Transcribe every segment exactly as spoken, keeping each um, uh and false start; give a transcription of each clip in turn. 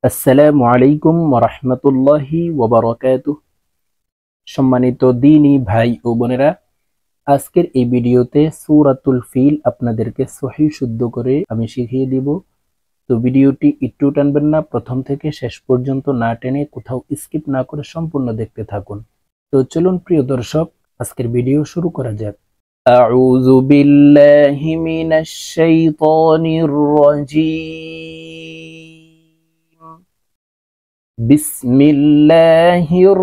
আসসালামু আলাইকুম ওয়া রাহমাতুল্লাহি ওয়া বারাকাতুহু। সম্মানিত দ্বীনী ভাই ও বোনেরা, আজকের এই ভিডিওতে সূরাতুল ফিল আপনাদেরকে সহিহ শুদ্ধ করে আমি শিখিয়ে দিব। তো ভিডিওটি একটু টানবেন না, প্রথম থেকে শেষ পর্যন্ত না টেনে কোথাও স্কিপ না করে সম্পূর্ণ দেখতে থাকুন। তো চলুন প্রিয় দর্শক, আজকের ভিডিও শুরু করা যাক। আউযু বিল্লাহি মিনাশ শাইতানির রাজীম। বিসমিল্লাহির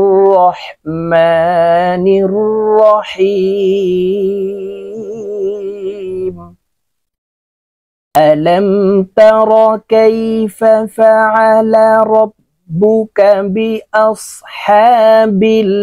রহমানির রহিম। আলম তারা কাইফা ফাআলা রাব্বুকা বিআসহাবিল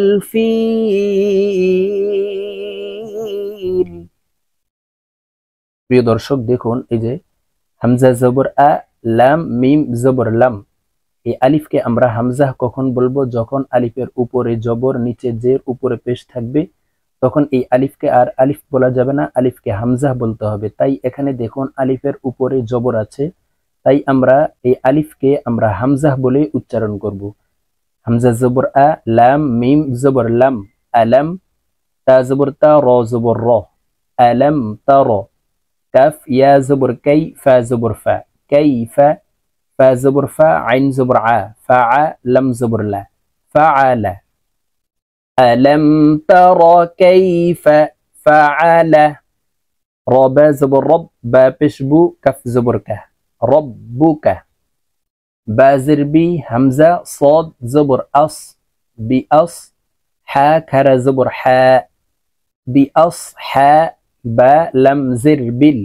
ফিল। প্রিয় দর্শক দেখুন, এই যে হামজা জবর আ, লাম মিম জবর লাম। এই আলিফকে আমরা হামজা কখন বলবো? যখন আলিফের উপরে জবর, নিচে জের, উপরে পেশ থাকবে, তখন এই আলিফকে আর আলিফ বলা যাবে না, আলিফকে হামজা বলতে হবে। তাই এখানে দেখুন আলিফের উপরে জবর আছে, তাই আমরা এই আলিফকে আমরা হামজা বলে উচ্চারণ করব। হামজা জবর আ, লাম মিম জবর লাম, আলাম, তা জবর তা, র জবর র, আলাম তা র। কাফ ইয়া জবর কাই, ফা জবর ফা, কাইফা, فا زبر فا، عين زبر ع، فع، لم زبر لا، فعل. ألم تر كيف فعل. ربا زبر رب، با بشبو، كف زبر كه، ربك. با زربي همزة، صاد زبر أص، بأص. حا كر زبر حاء، بأصحاب. با لم زربل،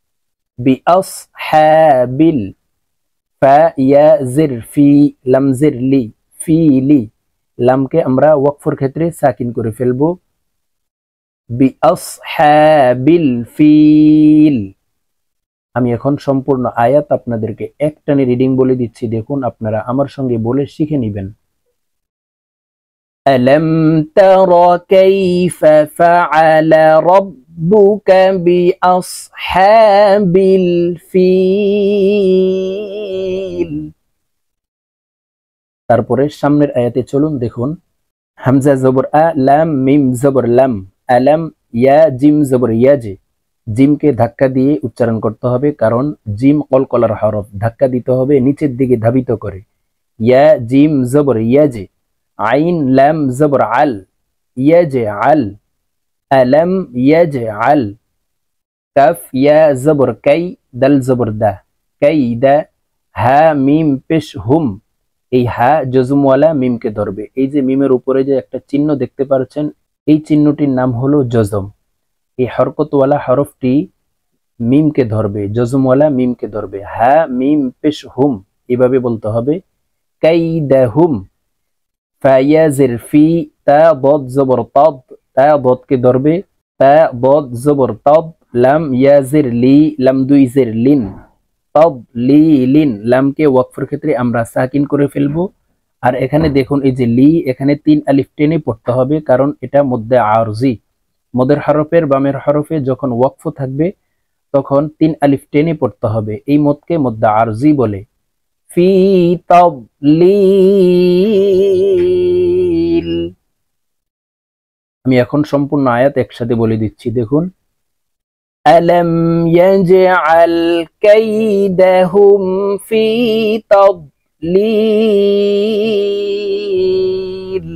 بأصحابل. ফা ইয়া জির ফি, লাম জির লি, ফি লি। লামকে আমরা ওয়াকফের ক্ষেত্রে সাকিন করে ফেলবো। বিআসহাবিল ফিল। আমি এখন সম্পূর্ণ আয়াত আপনাদেরকে একটানে রিডিং বলে দিচ্ছি, দেখুন আপনারা আমার সঙ্গে বলে শিখে নেবেন। আলাম তারা কাইফা ফাআলা রাব্বুকা বিআসহাবিল ফিল। তারপরে সামনের আয়াতে চলুন, দেখুন হামজা জবর আ, লাম মিম জবর লাম, আলাম, ইয়া জিম জবর ইয়াজে। জিমকে ধাক্কা দিয়ে উচ্চারণ করতে হবে, কারণ জিম কলকলার হরফ, ধাক্কা দিতে হবে নিচের দিকে ধাবিত করে। ইয়া জিম জবর ইয়াজে। আইন লাম জবর আল, ইয়াজে আল, আলাম ইয়াজে আল। কাফ ইয়া জবর কাই, দাল জবর দা, কাই দা। হা মিম পেশ হুম, এই হা জজমওয়ালা মিমকে ধরবে। এই যে মিমের উপরে যে একটা চিহ্ন দেখতে পাচ্ছেন, এই চিহ্নটির নাম হলো জজম। এই হরকতওয়ালা হরফটি মিমকে ধরবে, জজমওয়ালা মিমকে ধরবে। হা মিম পেশ হুম, এভাবে বলতে হবে। কাইদাহুম। ফায়াজির ফি, তা বদ জবর তদ, তা বদকে ধরবে, তা বদ জবর তদ। লাম ইয়াজির লি, লাম দুই জির লিন, তাদলিলিন। লামকে ওয়াকফের ক্ষেত্রে আমরা সাকিন করে ফেলবো। আর এখানে দেখুন এই যে লি, এখানে তিন আলিফ টেনে পড়তে হবে, কারণ এটা মধ্যে আরজি। মদের হরফের বামের হরফে যখন ওয়াকফ থাকবে তখন তিন আলিফ টেনে পড়তে হবে, এই মদকে মধ্যে আরজি বলে। ফি তাদলিল। আমি এখন সম্পূর্ণ আয়াত একসাথে বলে দিচ্ছি, দেখুন। ألم يجعل كيدهم في تضليل.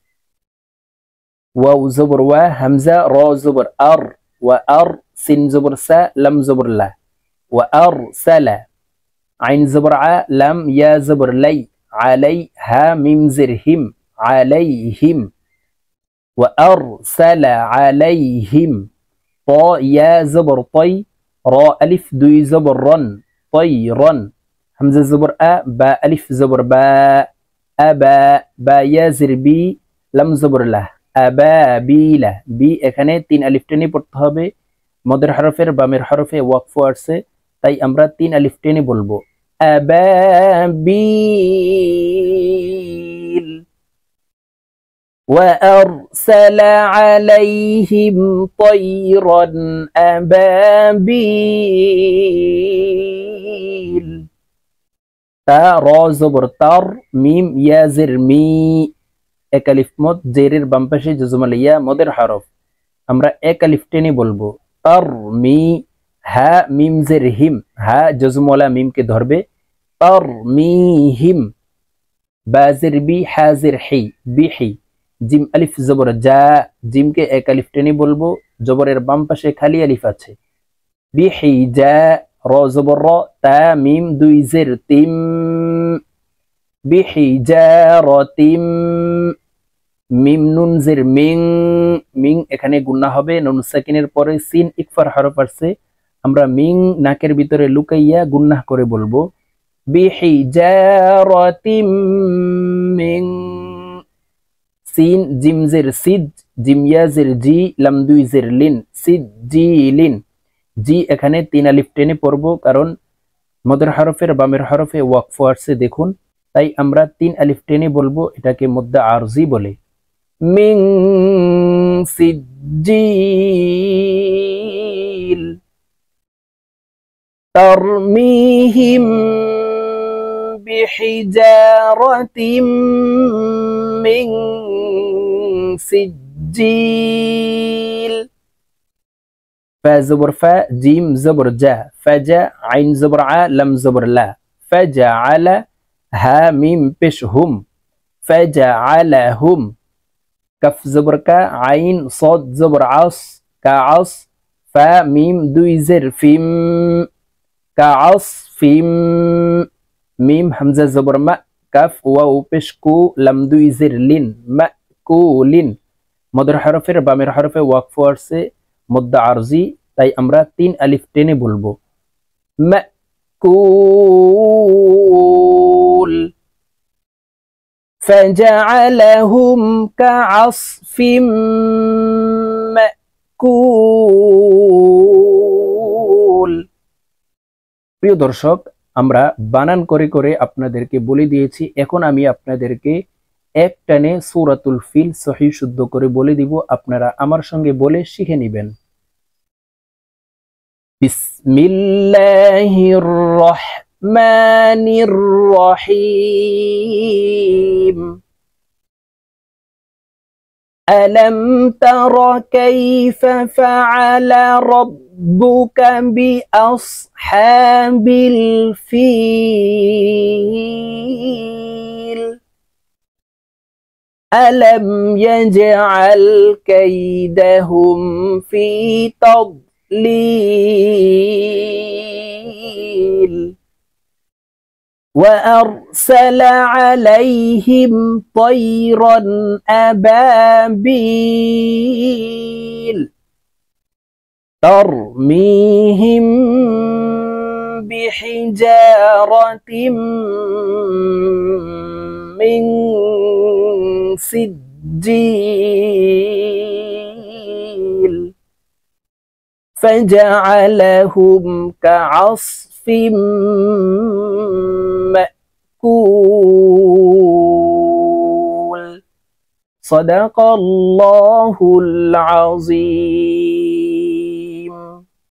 واو زبر وا، همزة، را زبر أر، وأر، سين زبر سا، لم زبر لا، وأرسل. عين زبر ع، لم، يا زبر لي، علي، ها ميم زرهم، عليهم. وأرسل عليهم. طا يا زبر طي، را ألف دوي زبر رن، طيرا. همزة زبر أ، با ألف زبر با، أبا، با يا زر بي، لم زبر له، أبابيل। বি এখানে তিন আলিফ টেনে পড়তে হবে, মদের হরফের বামের হরফে ওয়াকফ আসছে, তাই আমরা তিন আলিফ টেনে বলবো আবাবিল। وأرسل عليهم طيرا أبابيل। তা র জবর তার, মিম ইয়া জের মি, এক আলিফ মদ, জেরের বাম পাশে জজমাল ইয়া মদের হরফ, আমরা এক আলিফ টেনে বলবো তার মি। হা মিম জের হিম, হা জজমওয়ালা মিমকে ধরবে, তার মি হিম। বাজের বি, হাজের হি, বিহি। জিম আলিফ জবর যা, জিমকে এক আলিফ টেনে বলবো, জবরের বাম পাশে খালি আলিফ আছে, বিহি যা। র জবর র, তা মিম দুই জের তিম, বিহি যা রতিম। মিম নুন জের মিং, মিং এখানে গুন্না হবে, নুন সাকিনের পরে সিন ইকফার হরফ আসছে, আমরা মিং নাকের ভিতরে লুকাইয়া গুন্না করে বলবো, বিহিজারাতিম মিং। সিন জিম জের সিদ, জিম ইয়া জের জি, লাম দুই জের লিন, সিদ জি লিন। জি এখানে তিন আলিফ টেনে পড়বো, কারণ মদের হরফের বামের হরফে ওয়াকফ আসছে দেখুন, তাই আমরা তিন আলিফ টেনে বলবো, এটাকে মদ্দা আরজি বলে। মিং সিজ্জিল তারমিহিম বিহিজারাতিম মিং সিজ্জিল। ফা জবর ফা, জিম জবর জা, ফাজা, আইন জবর আ, লাম জবর লা, ফাজা আলা। হা মিম পেশ হুম, ফাজা আলা হুম। কাফ জবর কা, আইন সদ জবর আস, কা আস। ফা মিম দুই জের ফিম, কা আস ফিম। মিম হামজা জবর মা, কাফ ওয়াও পেশ কু, লাম দুই জের লিন, মা কু লিন। মদের হরফের বামের হরফে ওয়াকফ আসছে, মদ্দা আরজি, তাই আমরা তিন আলিফ টেনে বলবো, মাকুল। فجعلهم كعصف مأكول। প্রিয় দর্শক, আমরা বানান করে করে আপনাদেরকে বলে দিয়েছি, এখন আমি আপনাদেরকে এক টানে সূরাতুল ফিল সহিহ শুদ্ধ করে বলে দিব, আপনারা আমার সঙ্গে বলে শিখে নেবেন। বিসমিল্লাহির রহমানির রহিম। ألم تر كيف فعل ربك بأصحاب الفيل ألم يجعل كيدهم في تضليل وأرسل عليهم طيرا أبابيل ترميهم بحجارة من سجيل فجعلهم كعصف مأكول صدق الله العظيم।